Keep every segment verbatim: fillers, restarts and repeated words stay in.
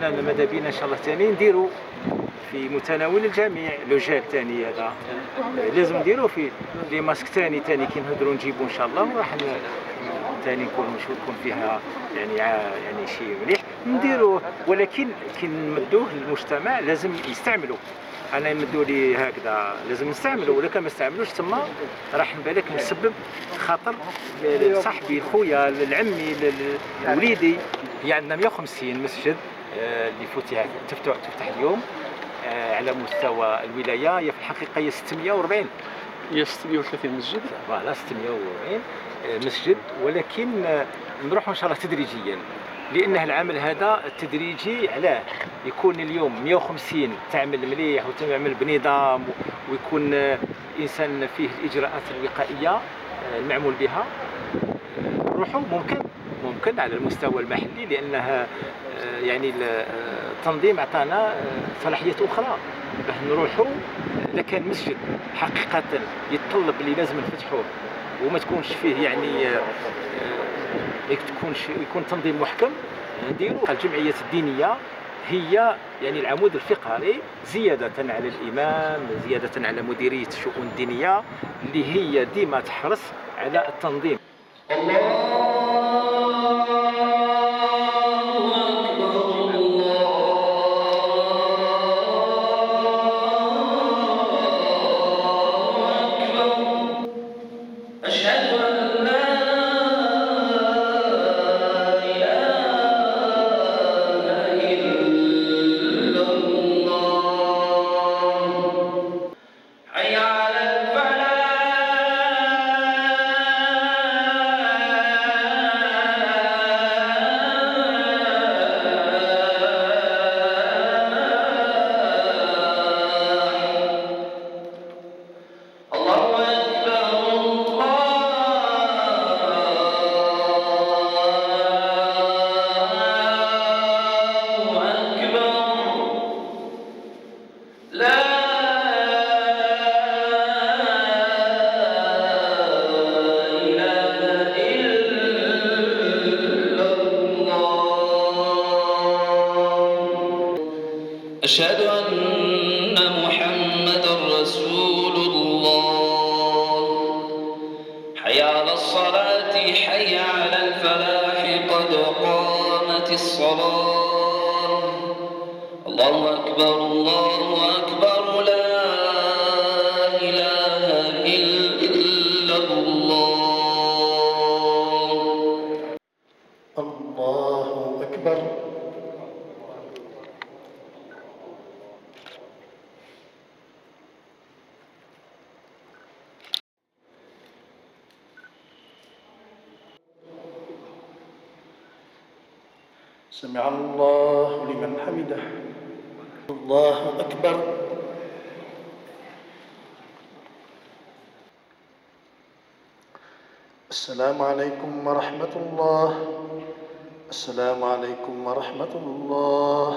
انا ماذا بينا ان شاء الله ثاني نديروا في متناول الجميع لو جال ثاني هذا لازم نديروا في لي ماسك ثاني ثاني كي نهضروا نجيبوا ان شاء الله وراح ثاني نكون نشوف يكون فيها يعني يعني شيء مليح نديروه، ولكن كي نمدوه للمجتمع لازم يستعملوا. انا يمدوا لي هكذا لازم نستعملوا، ولا كان ما استعملوش تما راح نبالك نسبب خطر لصاحبي خويا لعمي لوليدي. هي عندنا مئة وخمسين مسجد اللي فتح تفتح تفتح اليوم على مستوى الولايه. هي في الحقيقه هي ستمئة وأربعين هي ستمئة وثلاثين مسجد فوالا ستمئة وأربعين مسجد، ولكن نروحوا ان شاء الله تدريجيا، لأن العمل هذا التدريجي علاه يكون اليوم مئة وخمسين تعمل مليح وتعمل بنظام ويكون الإنسان فيه الإجراءات الوقائية المعمول بها. نروحوا ممكن ممكن على المستوى المحلي، لأنها يعني التنظيم عطانا صلاحيات أخرى باش نروحوا. إذا كان مسجد حقيقة يتطلب اللي لازم نفتحوه وما تكونش فيه يعني تكون يكون تنظيم محكم نديروا. الجمعيات الدينيه هي يعني العمود الفقري زياده على الامام، زياده على مديريه الشؤون الدينيه اللي هي ديما تحرص على التنظيم. أشهد أن محمدًا رسول الله. حي على الصلاة حي على الفلاح قد قامت الصلاة. الله أكبر الله أكبر لا إله إلا الله. الله أكبر. سمع الله لمن حمده. الله أكبر. السلام عليكم ورحمة الله. السلام عليكم ورحمة الله.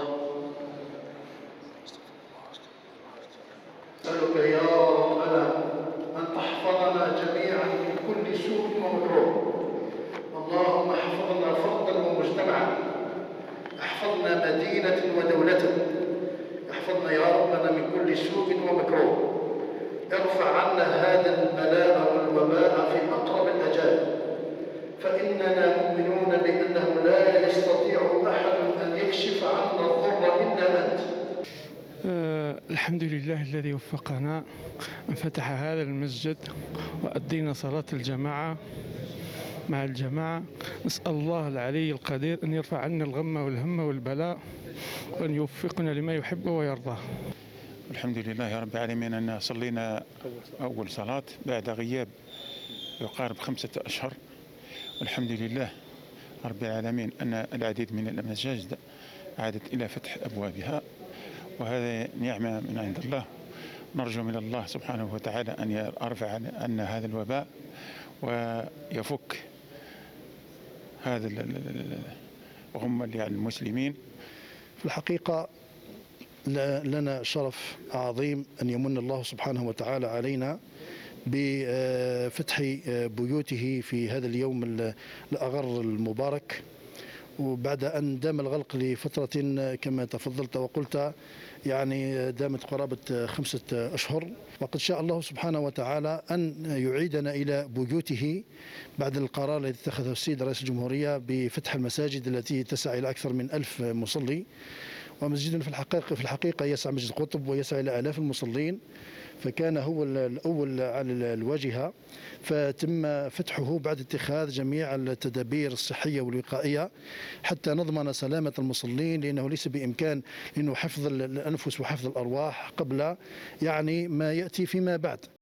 أسألك يا ربنا أن تحفظنا جميعا من كل سوء ومكروه. اللهم احفظنا فردا ومجتمعا، احفظنا مدينة ودولة، احفظنا يا ربنا من كل سوء ومكروه. ارفع عنا هذا البلاء والوباء في أقرب الأجال، فإننا مؤمنون بأنه لا يستطيع أحد أن يكشف عنا الضر إلا أنت. أه الحمد لله الذي وفقنا أن فتح هذا المسجد وأدينا صلاة الجماعة مع الجماعة. نسأل الله العلي القدير أن يرفع عنا الغم والهم والبلاء وأن يوفقنا لما يحب ويرضاه. الحمد لله رب العالمين أن صلينا أول صلاة بعد غياب يقارب خمسة أشهر، والحمد لله رب العالمين أن العديد من المساجد عادت إلى فتح أبوابها، وهذا نعمة من عند الله. نرجو من الله سبحانه وتعالى أن يرفع عنا هذا الوباء ويفك هذا الغم المسلمين. في الحقيقة لنا شرف عظيم أن يمن الله سبحانه وتعالى علينا بفتح بيوته في هذا اليوم الأغر المبارك، وبعد أن دام الغلق لفترة كما تفضلت وقلت يعني دامت قرابة خمسة أشهر، وقد شاء الله سبحانه وتعالى أن يعيدنا إلى بيوته بعد القرار الذي اتخذه السيد رئيس الجمهورية بفتح المساجد التي تسع إلى أكثر من ألف مصلي. ومسجدنا في الحقيقة في الحقيقة يسع مسجد قطب ويسع إلى آلاف المصلين، فكان هو الأول على الواجهة، فتم فتحه بعد اتخاذ جميع التدابير الصحية والوقائية حتى نضمن سلامة المصلين، لأنه ليس بإمكان لأنه حفظ الأنفس وحفظ الأرواح قبل يعني ما يأتي فيما بعد.